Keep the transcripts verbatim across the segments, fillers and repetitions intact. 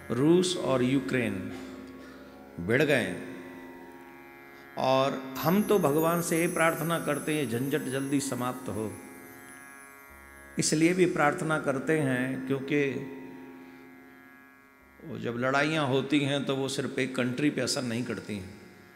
रूस और यूक्रेन भिड़ गए और हम तो भगवान से ये प्रार्थना करते हैं झंझट जल्दी समाप्त हो। इसलिए भी प्रार्थना करते हैं क्योंकि वो जब लड़ाइयाँ होती हैं तो वो सिर्फ एक कंट्री पे असर नहीं करती हैं,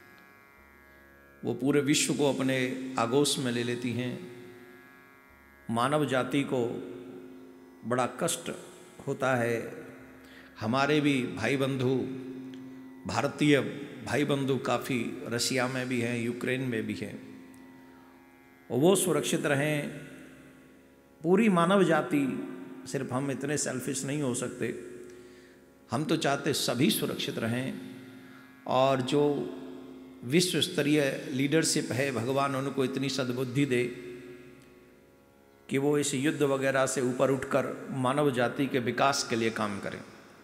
वो पूरे विश्व को अपने आगोश में ले लेती हैं। मानव जाति को बड़ा कष्ट होता है। हमारे भी भाई बंधु, भारतीय भाई बंधु काफ़ी रशिया में भी हैं, यूक्रेन में भी हैं, और वो सुरक्षित रहें। पूरी मानव जाति, सिर्फ हम इतने सेल्फिश नहीं हो सकते, हम तो चाहते सभी सुरक्षित रहें। और जो विश्व स्तरीय लीडरशिप है, भगवान उनको इतनी सद्बुद्धि दे कि वो इस युद्ध वगैरह से ऊपर उठकर मानव जाति के विकास के लिए काम करें।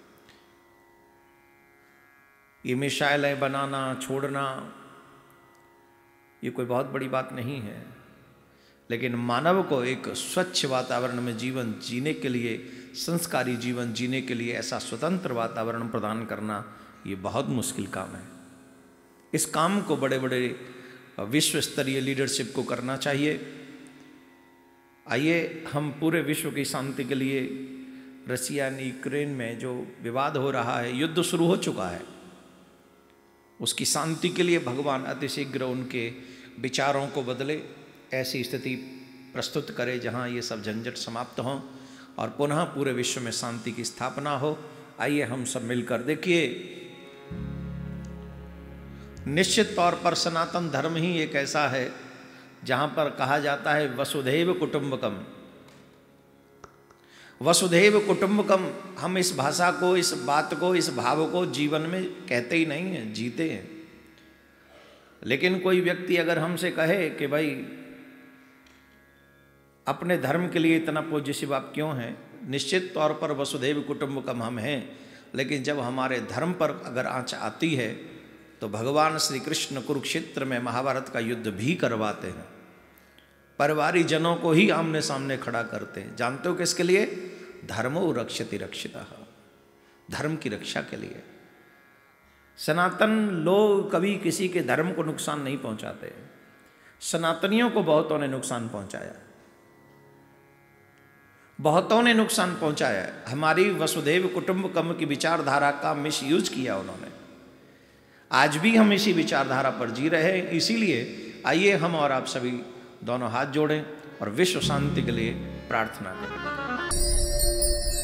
ये मिसाइलें बनाना छोड़ना ये कोई बहुत बड़ी बात नहीं है, लेकिन मानव को एक स्वच्छ वातावरण में जीवन जीने के लिए, संस्कारी जीवन जीने के लिए ऐसा स्वतंत्र वातावरण प्रदान करना ये बहुत मुश्किल काम है। इस काम को बड़े बड़े विश्व स्तरीय लीडरशिप को करना चाहिए। आइए हम पूरे विश्व की शांति के लिए, रसिया यूक्रेन में जो विवाद हो रहा है, युद्ध शुरू हो चुका है, उसकी शांति के लिए भगवान अतिशीघ्र उनके विचारों को बदले, ऐसी स्थिति प्रस्तुत करे जहाँ ये सब झंझट समाप्त हों और पुनः पूरे विश्व में शांति की स्थापना हो। आइए हम सब मिलकर, देखिए निश्चित तौर पर सनातन धर्म ही एक ऐसा है जहाँ पर कहा जाता है वसुधैव कुटुंबकम। वसुधैव कुटुंबकम, हम इस भाषा को, इस बात को, इस भाव को जीवन में कहते ही नहीं हैं, जीते हैं। लेकिन कोई व्यक्ति अगर हमसे कहे कि भाई अपने धर्म के लिए इतना पॉजिटिव आप क्यों हैं, निश्चित तौर पर वसुधैव कुटुंबकम हम हैं, लेकिन जब हमारे धर्म पर अगर आँच आती है तो भगवान श्री कृष्ण कुरुक्षेत्र में महाभारत का युद्ध भी करवाते हैं, परिवारी जनों को ही आमने सामने खड़ा करते हैं। जानते हो किसके लिए? धर्मो रक्षति रक्षितः, धर्म की रक्षा के लिए। सनातन लोग कभी किसी के धर्म को नुकसान नहीं पहुंचाते। सनातनियों को बहुतों ने नुकसान पहुंचाया, बहुतों ने नुकसान पहुंचाया। हमारी वसुधैव कुटुंबकम की विचारधारा का मिस यूज किया उन्होंने। आज भी हम इसी विचारधारा पर जी रहे हैं। इसीलिए आइए हम और आप सभी दोनों हाथ जोड़ें और विश्व शांति के लिए प्रार्थना करें।